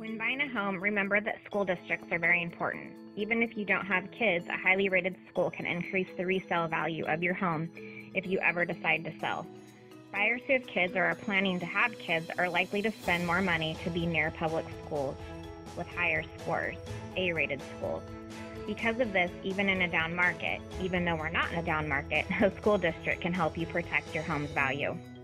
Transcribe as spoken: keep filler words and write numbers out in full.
When buying a home, remember that school districts are very important. Even if you don't have kids, a highly rated school can increase the resale value of your home if you ever decide to sell. Buyers who have kids or are planning to have kids are likely to spend more money to be near public schools with higher scores, A-rated schools. Because of this, even in a down market, even though we're not in a down market, a school district can help you protect your home's value.